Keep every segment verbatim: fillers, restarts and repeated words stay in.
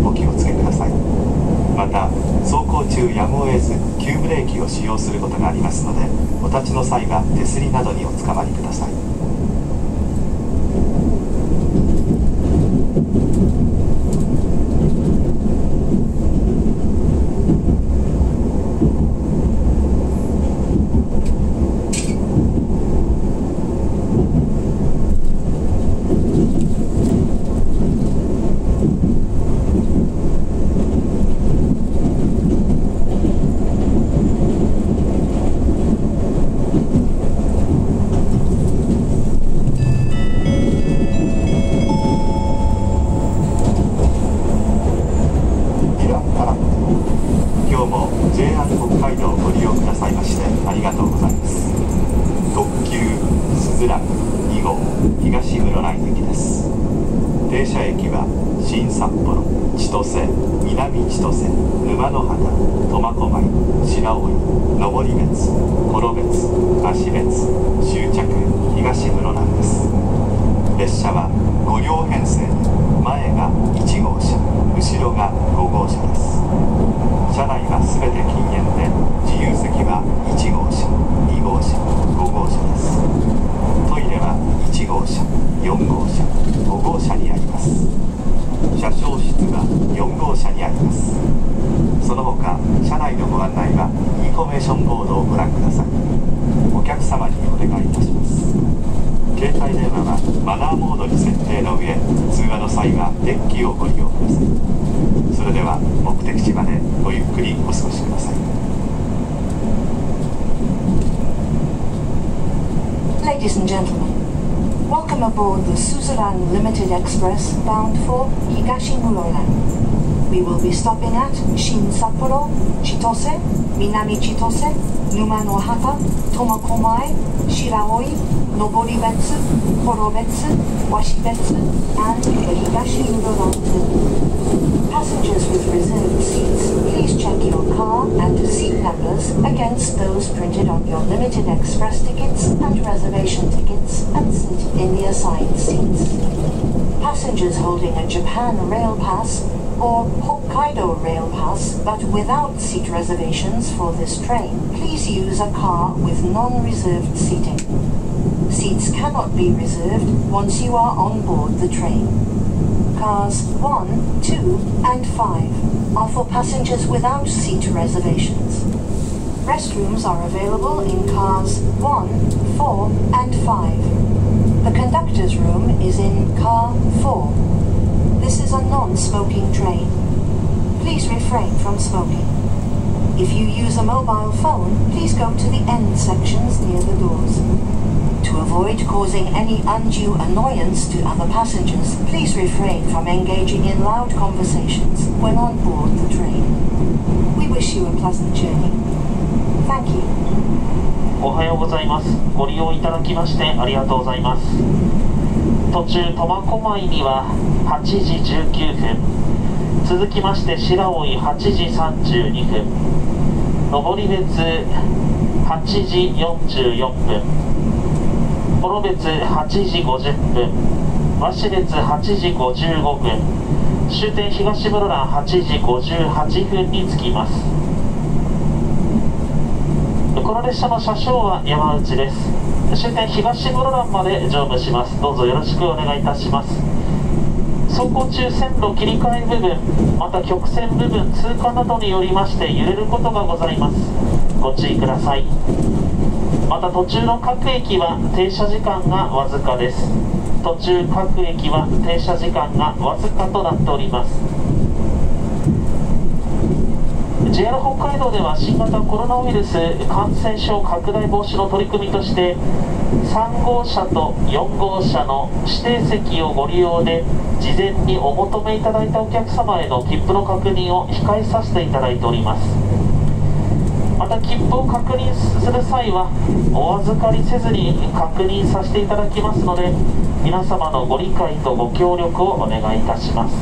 お気をつけください。また走行中やむを得ず急ブレーキを使用することがありますので、お立ちの際は手すりなどにおつかまりください。停車駅は新札幌、千歳、南千歳、沼ノ端、苫小牧、白老、登別、幌別、芦別、終着東室蘭です。列車はご両編成で、前がいち号車、後ろがご号車です。車内はすべて禁煙で、自由席はいち号車、に号車、ご号車です。トイレはいち号車、よん号車、ご号車にあります。車掌室はよん号車にあります。その他、車内のご案内はインフォメーションボードをご覧ください。お客様にお願いいたします。携帯電話はマナーモードに設定の上、通話の際はデッキをご利用ください。それでは目的地までごゆっくりお過ごしください。 Ladies and gentlemen, welcome aboard the Suzerain Limited Express bound for Higashimuroran. We will be stopping at Shin Sapporo, Chitose, Minami Chitose, Numanohata, Tomakomai, Shiraoi, Noboribetsu, Horobetsu, Washibetsu, and the Higashimuroran Zoo. Passengers with reserved seats, please check your car and seat numbers against those printed on your Limited Express tickets and reservation tickets and sit in the assigned seats. Passengers holding a Japan Rail Pass or Hokkaido Rail Pass but without seat reservations for this train, please use a car with non-reserved seating. Seats cannot be reserved once you are on board the train. Cars one, two, and five are for passengers without seat reservations. Restrooms are available in cars one, four, and five. The conductor's room is in car four. This is a non-smoking train. Please refrain from smoking. If you use a mobile phone, please go to the end sections near the doors. To avoid causing any undue annoyance to other passengers, please refrain from engaging in loud conversations when on board the train. We wish you a pleasant journey. Thank you. おはようございます。ご利用いただきましてありがとうございます。途中苫小牧にははちじじゅうきゅうふん、続きまして白老はちじさんじゅうにふん、登別はちじよんじゅうよんふん、幌別はちじごじゅっぷん、鷲別はちじごじゅうごふん、終点東室蘭はちじごじゅうはちふんに着きます。この列車の車掌は山内です。終点東室蘭まで乗務します。どうぞよろしくお願いいたします。走行中線路切り替え部分、また曲線部分通過などによりまして揺れることがございます。ご注意ください。また途中の各駅は停車時間がわずかです。途中各駅は停車時間がわずかとなっております。 ジェイアール 北海道では新型コロナウイルス感染症拡大防止の取り組みとしてさん号車とよん号車の指定席をご利用で事前にお求めいただいたお客様への切符の確認を控えさせていただいております。また切符を確認する際はお預かりせずに確認させていただきますので皆様のご理解とご協力をお願いいたします。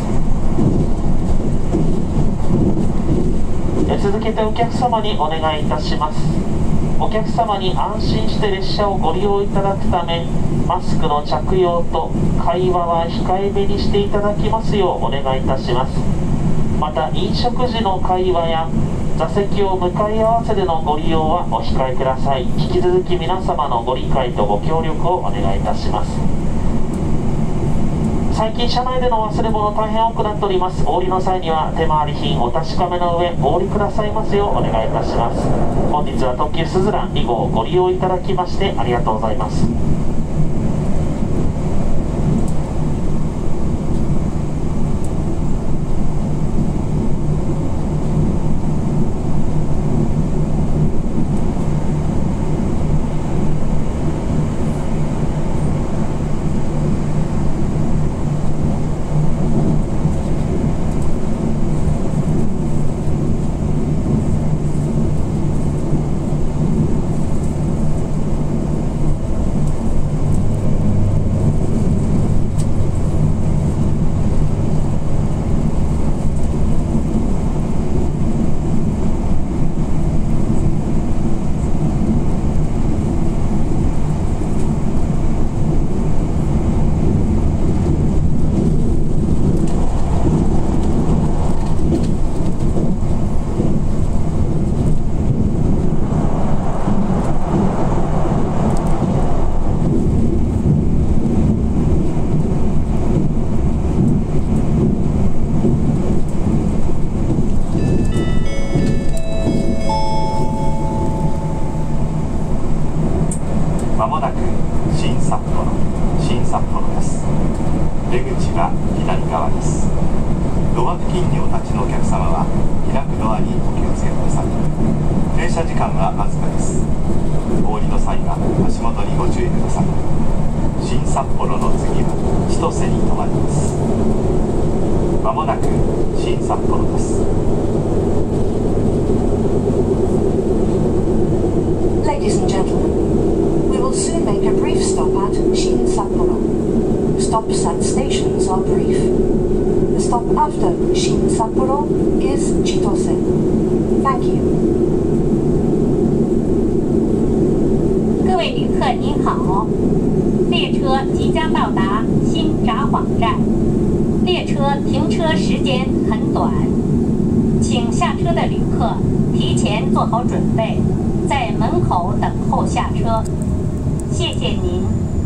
続けてお客様にお願いいたします。お客様に安心して列車をご利用いただくためマスクの着用と会話は控えめにしていただきますようお願いいたします。 また飲食時の会話や座席を向かい合わせでのご利用はお控えください。引き続き皆様のご理解とご協力をお願いいたします。最近車内での忘れ物大変多くなっております。お降りの際には手回り品お確かめの上お降りくださいますようお願いいたします。本日は特急すずらんに号をご利用いただきましてありがとうございます。 まもなく新札幌新札幌です。出口は左側です。ドア付近にお立ちのお客様は開くドアにお気をつけください。停車時間はわずかです。お降りの際は足元にご注意ください。新札幌の次は千歳に停まります。まもなく新札幌です。 Ladies and gentlemen, we will soon make a brief stop at Shin Sapporo. Stops at stations are brief. The stop after Shin Sapporo is Chitose. Thank you. 各位旅客您好，列车即将到达新札幌站，列车停车时间很短，请下车的旅客提前做好准备，在门口等候下车。谢谢您。